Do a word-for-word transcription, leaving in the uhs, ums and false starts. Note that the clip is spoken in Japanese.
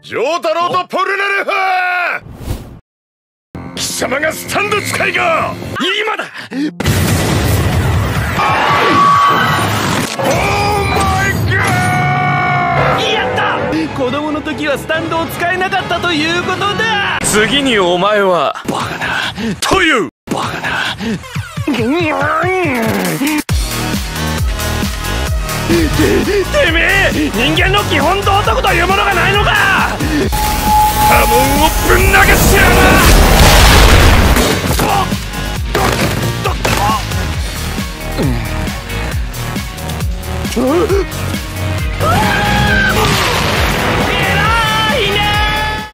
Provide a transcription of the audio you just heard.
ジョータロウとポルナレファー、貴様がスタンド使いか。今だ。オーマイガー。 やった。子供の時はスタンドを使えなかったということだ。 次にお前はバカなというバカな。て, てめえ、人間の基本道徳というものがないのか。波紋をぶん投げてやる。